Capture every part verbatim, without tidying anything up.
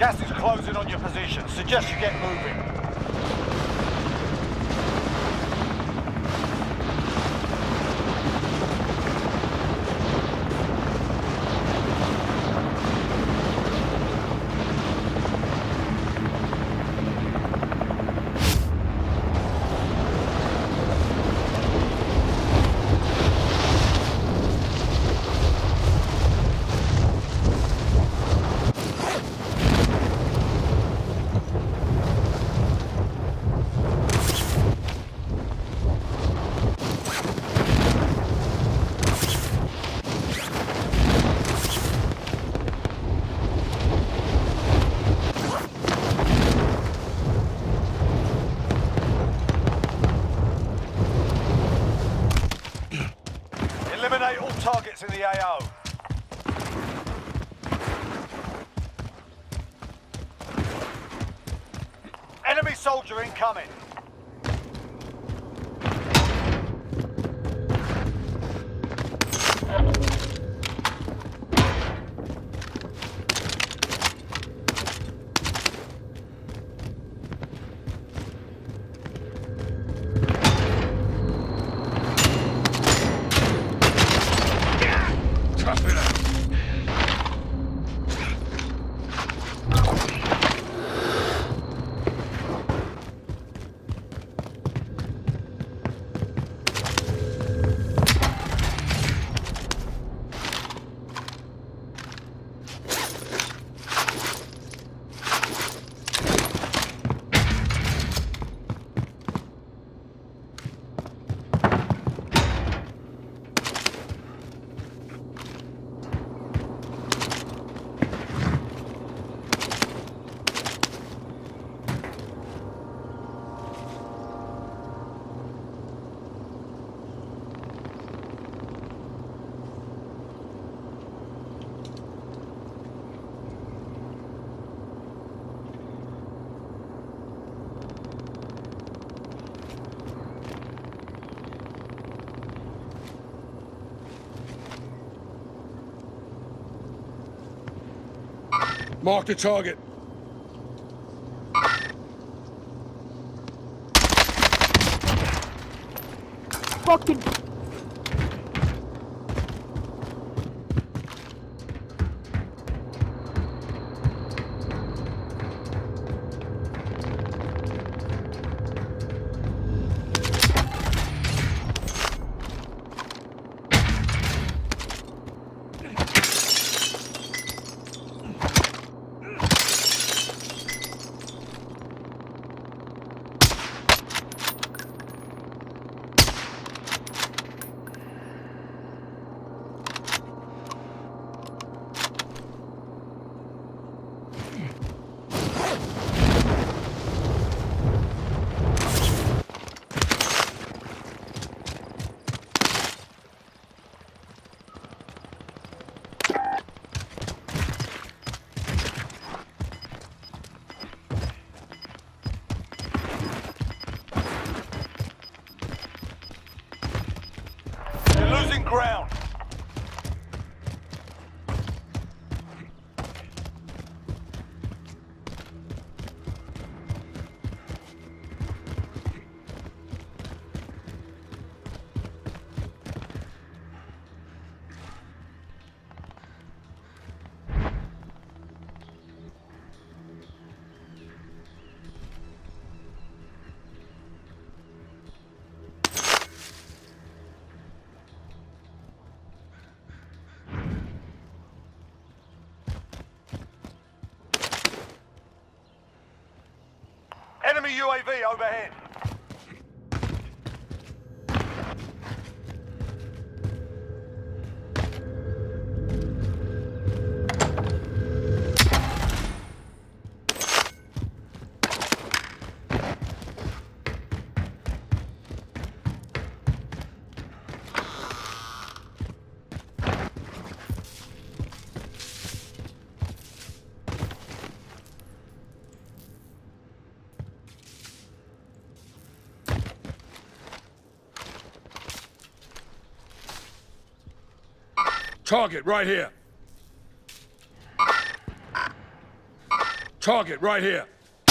Gas is closing on your position. Suggest you get moving. Eliminate all targets in the A O. Enemy soldier incoming. Mark the target. Fucking... Losing ground. Enemy U A V overhead. Target right here. Target right here.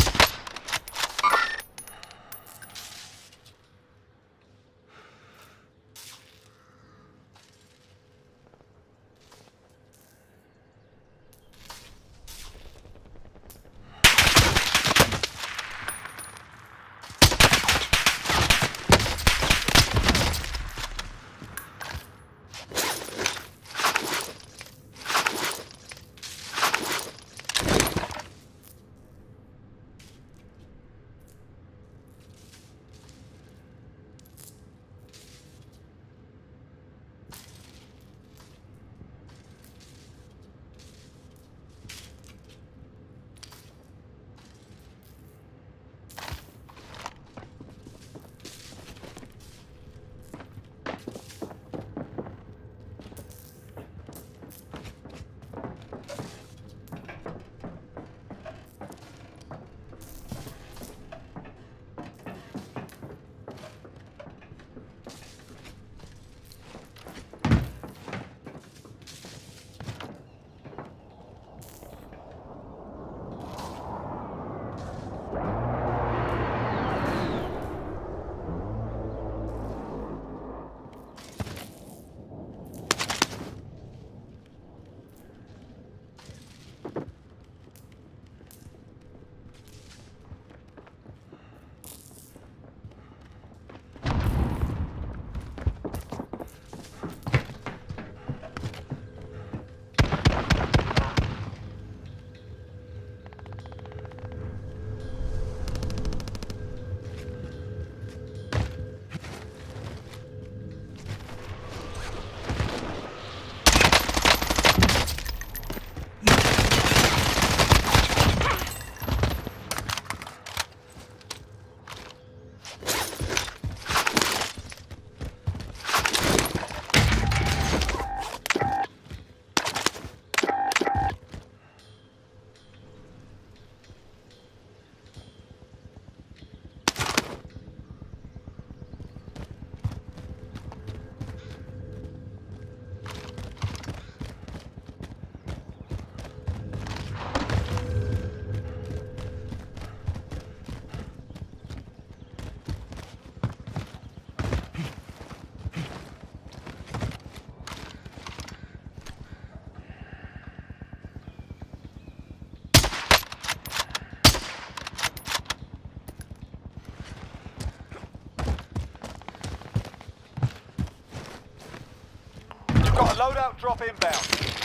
Got a loadout drop inbound.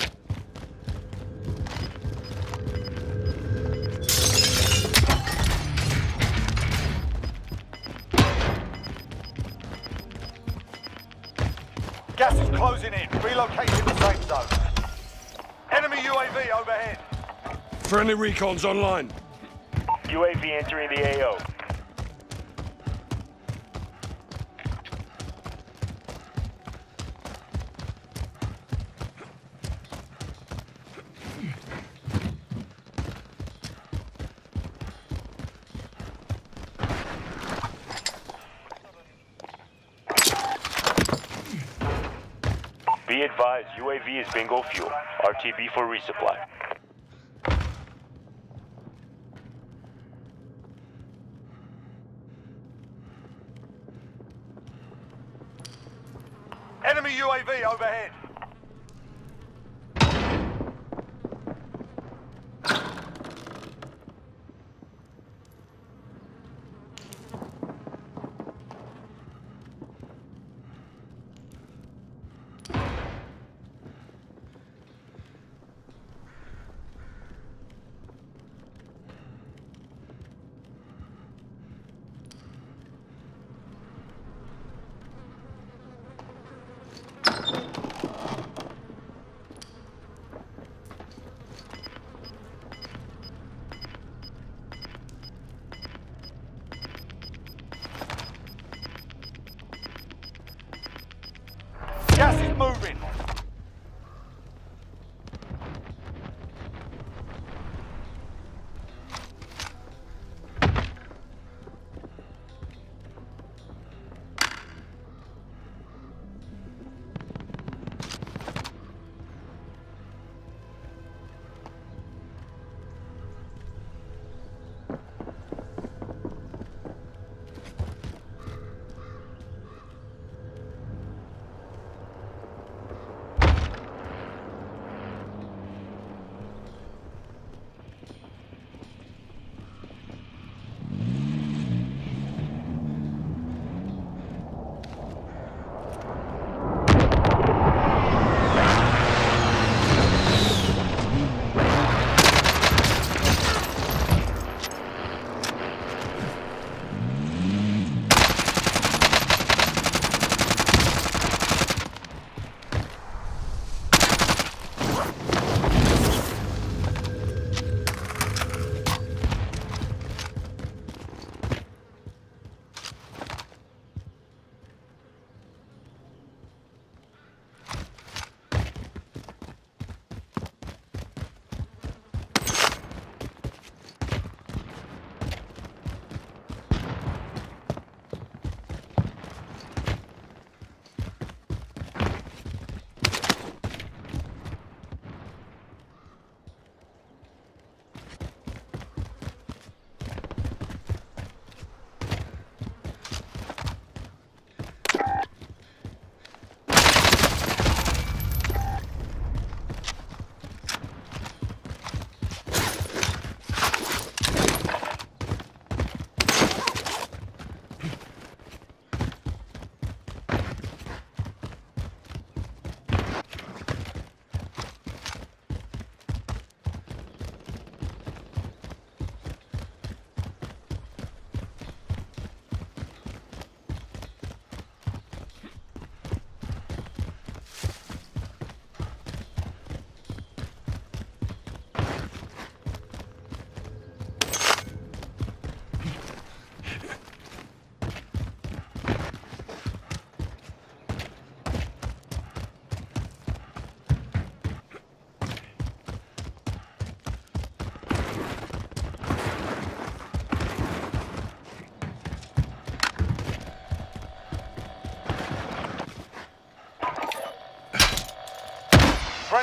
Gas is closing in. Relocate to the safe zone. Enemy U A V overhead. Friendly recon's online. U A V entering the A O. Be advised, U A V is bingo fuel. R T B for resupply. Enemy U A V overhead.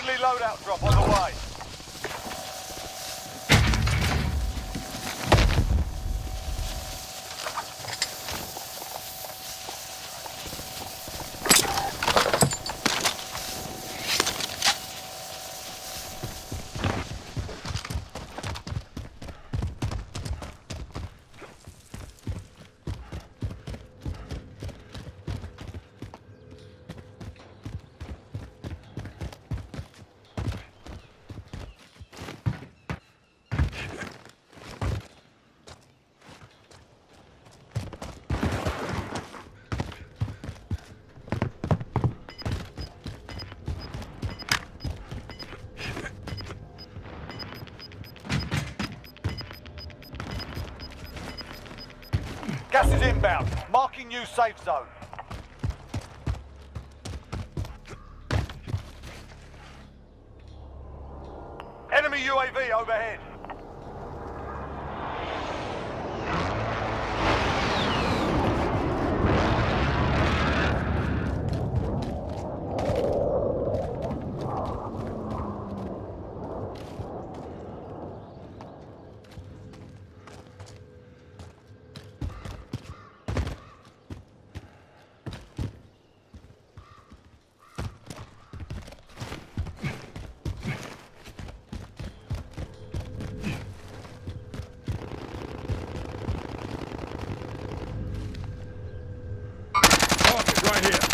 Friendly loadout drop on the way. Gas is inbound. Marking new safe zone. Enemy U A V overhead. Target right here.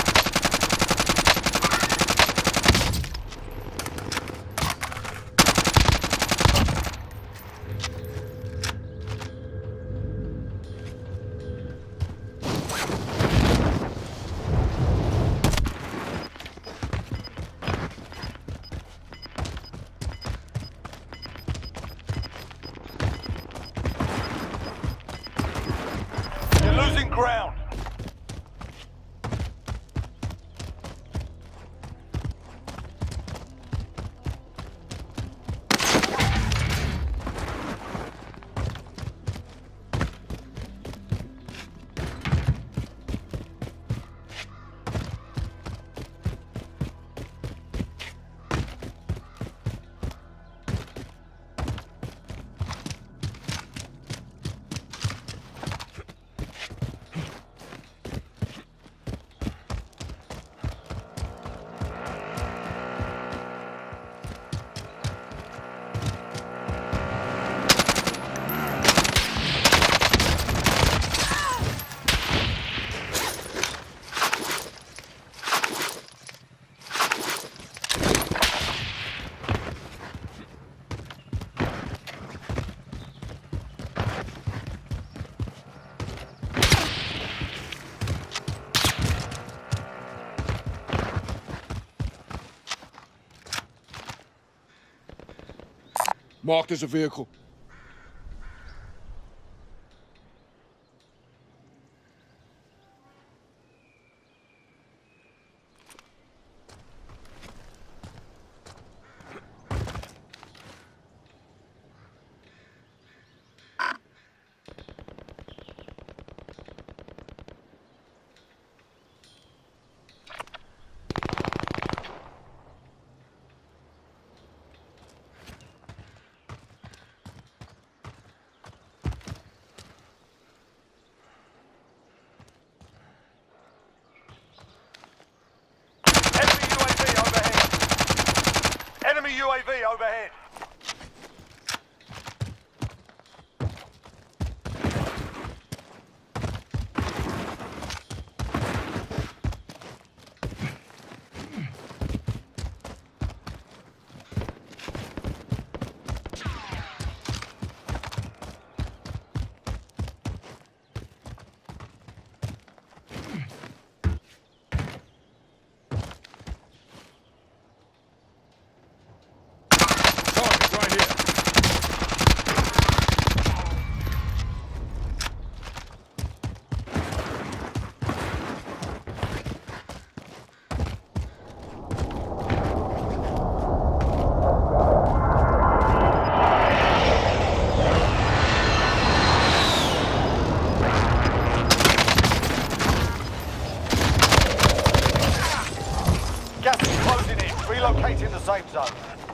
You're losing ground. Marked as a vehicle. Enemy U A V overhead. Relocating the safe zone.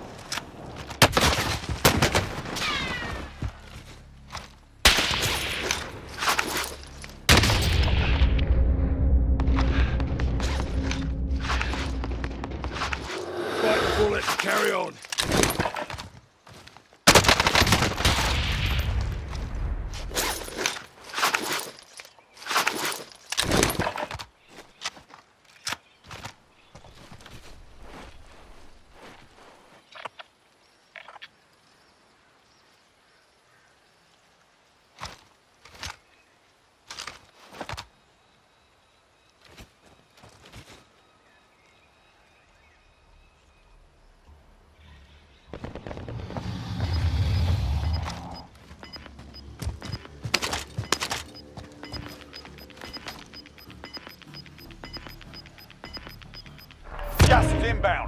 Bite the bullet. Carry on. Gas is inbound.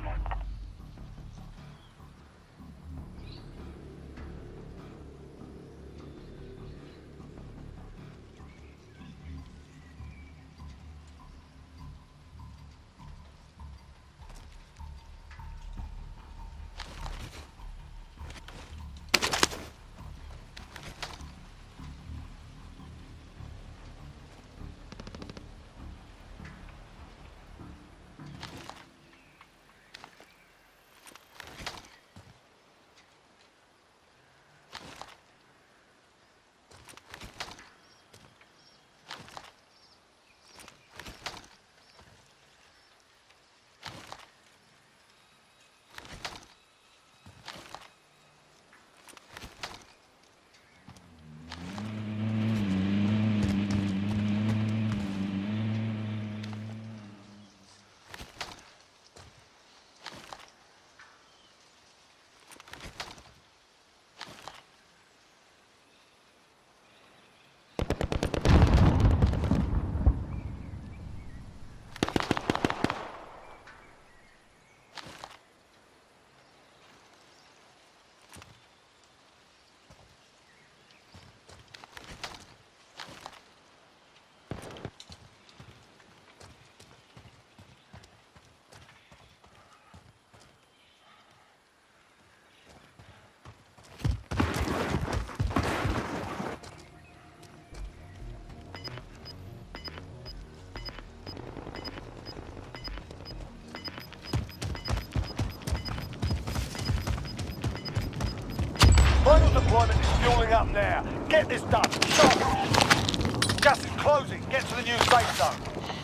Final deployment is fueling up now. Get this done. Shot. Gas is closing. Get to the new safe zone.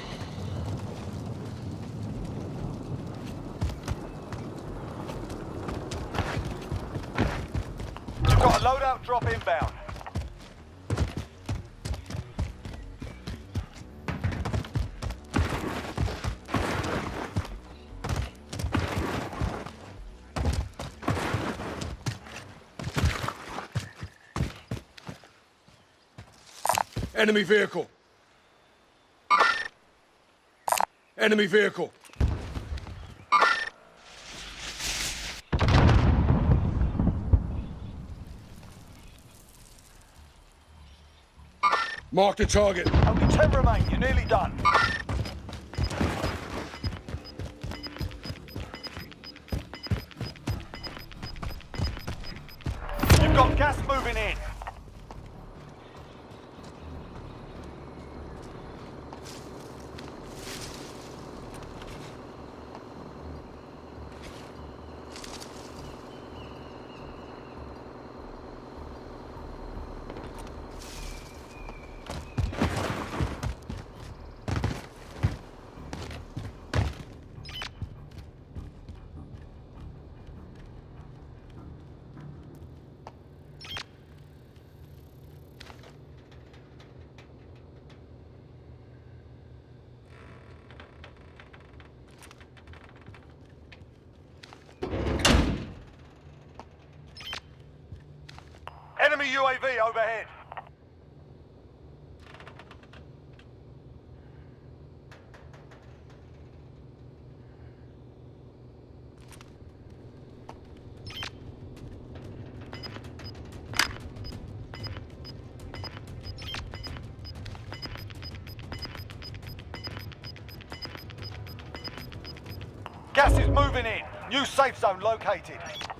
You've got a loadout drop inbound. Enemy vehicle. Enemy vehicle. Mark the target. Only ten remain. You're nearly done. You've got gas moving in. Enemy U A V overhead. Gas is moving in. New safe zone located.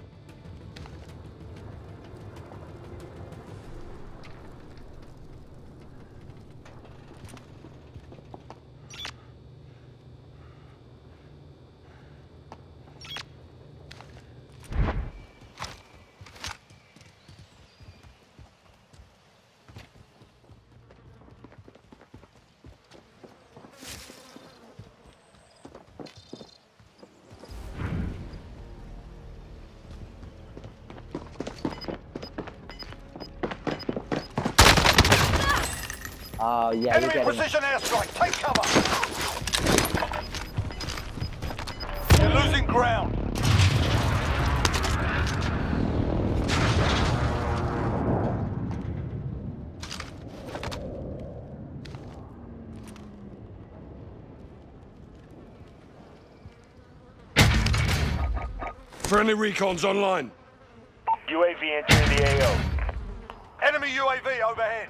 Oh, yeah, Enemy you're getting... precision airstrike. Take cover. You're losing ground. Friendly recon's online. U A V entering the A O. Enemy U A V overhead.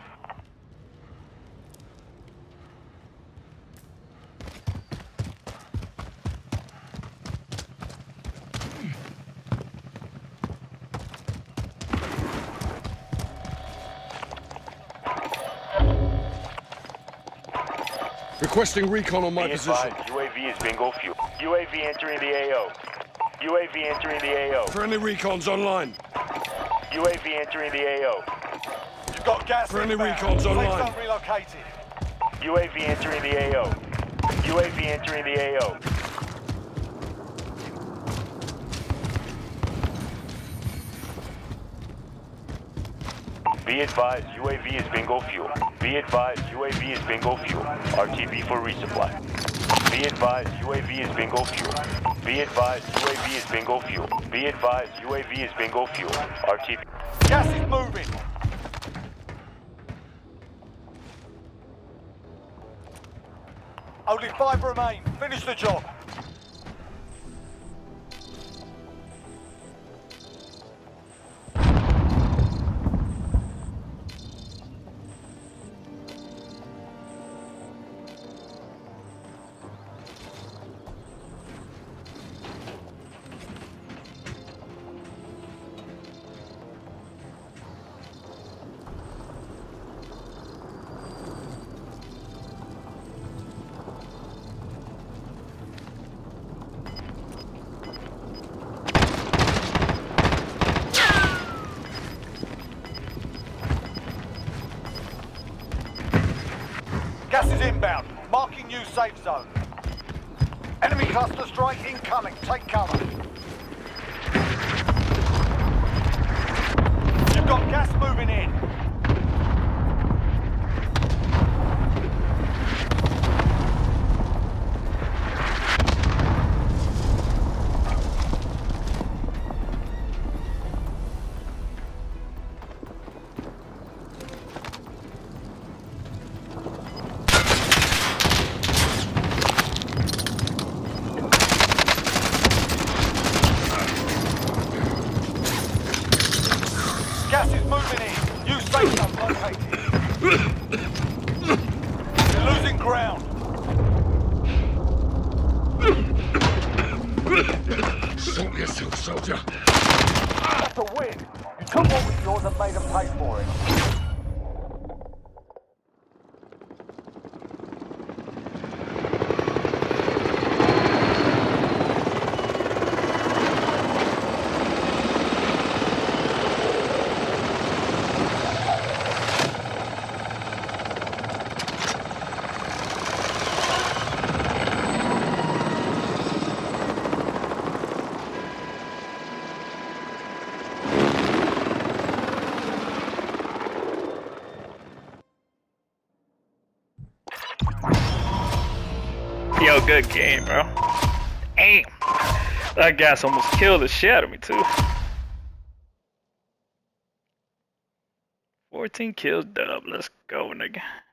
Requesting recon on my Be position. advised, U A V is bingo fuel. U A V entering the A O. U A V entering the A O. Friendly recon's online. U A V entering the A O. You've got gas Friendly inbound. recon's Safe online. zone relocated. U A V entering the A O. U A V entering the A O. Be advised, U A V is bingo fuel. Be advised, U A V is bingo fuel. R T B for resupply. Be advised, U A V is bingo fuel. Be advised, U A V is bingo fuel. Be advised, U A V is bingo fuel. R T B. Gas is moving. Only five remain. Finish the job. Gas is inbound. Marking new safe zone. Enemy cluster strike incoming. Take cover. You've got gas moving in. Gas is moving in. New safe zone located. You're losing ground. Sort yourself, soldier. That's a win. You took what was yours and made them pay for it. Yo, good game, bro. Damn. That gas almost killed the shit out of me, too. fourteen kills, dub. Let's go, nigga.